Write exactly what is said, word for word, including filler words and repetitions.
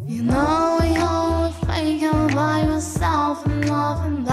You know you're faking by yourself and loving